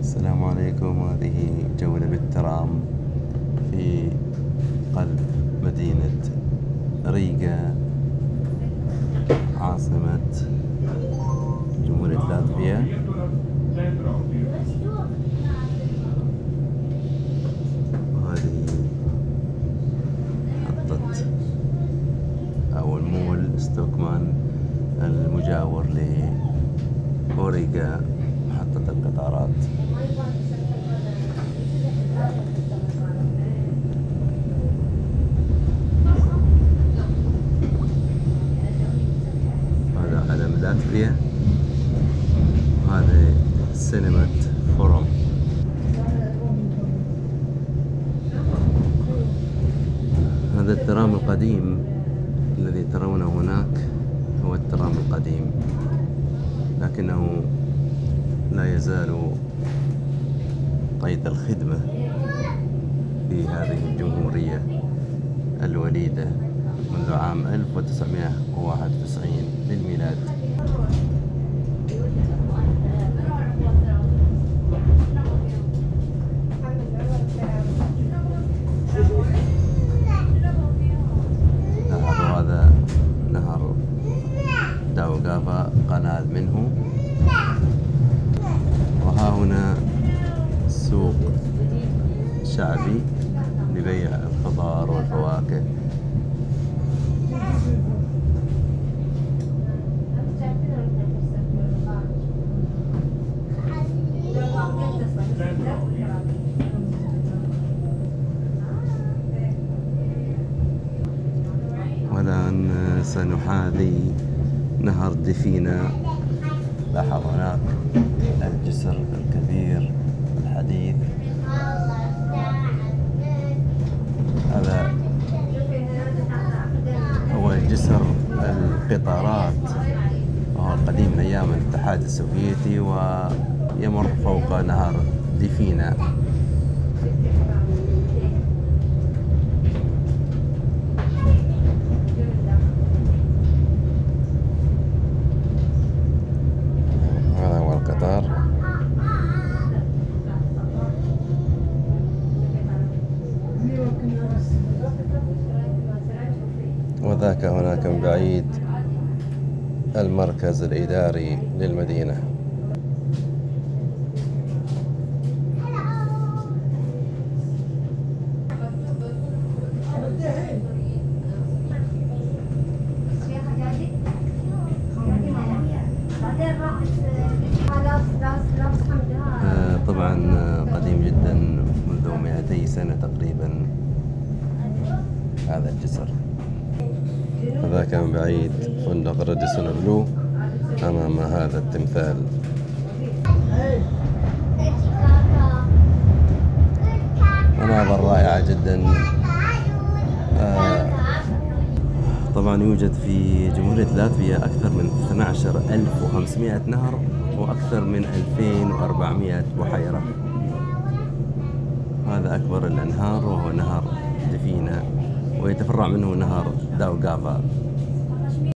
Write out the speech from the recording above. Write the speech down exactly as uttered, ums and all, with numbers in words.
السلام عليكم. هذه جولة بالترام في قلب مدينة ريغا عاصمة جمهورية لاتفيا. وهذه محطة أو المول ستوكمان المجاور لأوريغا محطة القطارات. هذا علم لاتفيا، وهذا سينما فورم. هذا الترام القديم الذي ترونه هناك هو الترام القديم، لكنه لا يزال قيد الخدمة في هذه الجمهورية الوليدة منذ عام ألف وتسعمائة وواحد وتسعين للميلاد. لاحظوا هذا نهر داوغافا، قناة منه. وها هنا سوق شعبي لبيع الخضار والفواكه. والآن سنحاذي نهر دفينا. لاحظ هناك الجسر الكبير الحديث. هذا هو جسر القطارات، وهو القديم من أيام الاتحاد السوفيتي، ويمر فوق نهر دفينا. هذا هو القطار. وذاك هناك من بعيد المركز الإداري للمدينة. آه طبعا قديم جدا، منذ مئتي سنة تقريبا هذا الجسر. هذاك من بعيد فندق راديسون بلو أمام هذا التمثال. مناظر رائعة جدا. آه طبعا يوجد في جمهورية لاتفيا أكثر من اثني عشر ألف وخمسمائة نهر وأكثر من ألفين وأربعمائة بحيرة. هذا أكبر الأنهار وهو نهر دفينا، ويتفرع منه نهر داوغافا.